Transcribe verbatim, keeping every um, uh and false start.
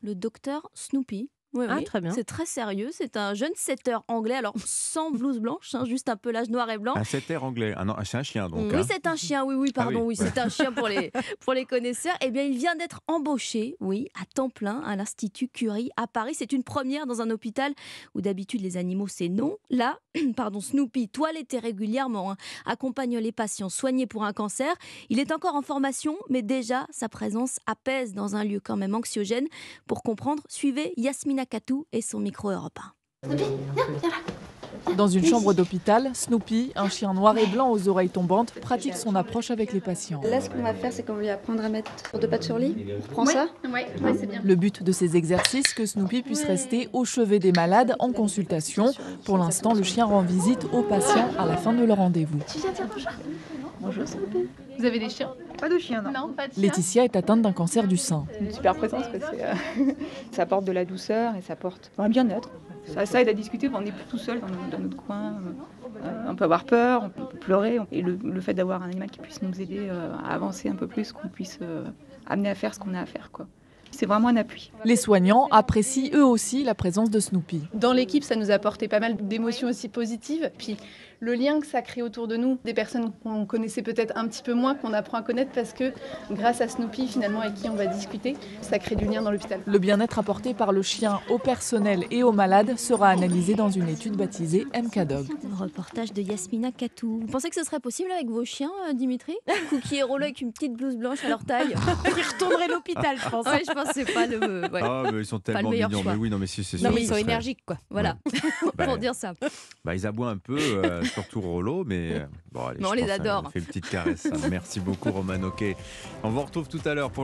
le docteur Snoopy. Oui, Ah, oui, très bien. c'est très sérieux. C'est un jeune setter anglais, alors sans blouse blanche, hein, juste un pelage noir et blanc. Un setter anglais. Ah non, c'est un chien donc. Oui, hein. c'est un chien, oui, oui, Ah pardon, oui, oui, ouais. c'est un chien pour les, pour les connaisseurs. Eh bien, il vient d'être embauché, oui, à temps plein à l'Institut Curie à Paris. C'est une première dans un hôpital où d'habitude les animaux, c'est non. Là, pardon, Snoopy, toiletté régulièrement, hein, accompagne les patients soignés pour un cancer. Il est encore en formation, mais déjà, sa présence apaise dans un lieu quand même anxiogène. Pour comprendre, suivez Yasmina Katou et son micro Europe un. Dans une chambre d'hôpital, Snoopy, un chien noir et blanc aux oreilles tombantes, pratique son approche avec les patients. Là, ce qu'on va faire, c'est qu'on va lui apprendre à mettre deux pattes sur lit. On prend ça. Ouais, ouais, c'est bien. Le but de ces exercices, que Snoopy puisse rester au chevet des malades en consultation. Pour l'instant, le chien rend visite aux patients à la fin de leur rendez-vous. Tu viens dire bonjour. Bonjour, Snoopy. Vous avez des chiens? Pas de chien, non. Non, pas de chien. Laetitia est atteinte d'un cancer du sein. Une super présence, quoi. C'est, euh, ça apporte de la douceur et ça apporte un bien-être. Ça, ça aide à discuter, on n'est plus tout seul dans, notre- dans notre coin. Euh, on peut avoir peur, on peut pleurer. Et le, le fait d'avoir un animal qui puisse nous aider euh, à avancer un peu plus, qu'on puisse euh, amener à faire ce qu'on a à faire, quoi. C'est vraiment un appui. Les soignants apprécient eux aussi la présence de Snoopy. Dans l'équipe, ça nous a apporté pas mal d'émotions aussi positives. Puis le lien que ça crée autour de nous, des personnes qu'on connaissait peut-être un petit peu moins, qu'on apprend à connaître parce que grâce à Snoopy, finalement, avec qui on va discuter, ça crée du lien dans l'hôpital. Le bien-être apporté par le chien au personnel et aux malades sera analysé dans une étude baptisée M K Dog. Reportage de Yasmina Katou. Vous pensez que ce serait possible avec vos chiens, euh, Dimitri? Cookie et Rollo avec une petite blouse blanche à leur taille. Ils retourneraient à l'hôpital, je pense. Ouais, je pense que c'est pas le. Ouais. Ah, mais ils sont Pas le tellement meilleur mignons. choix. Mais oui, non, mais si, c'est Non, sûr mais que ils ce sont serait- énergiques, quoi. Voilà, Bah, pour dire ça. Bah, ils aboient un peu, euh, surtout Rollo, mais euh, bon, allez, Mais on je les pense, euh, adore. on fait une petite caresse. hein. Merci beaucoup, Roman Oquet. On vous retrouve tout à l'heure pour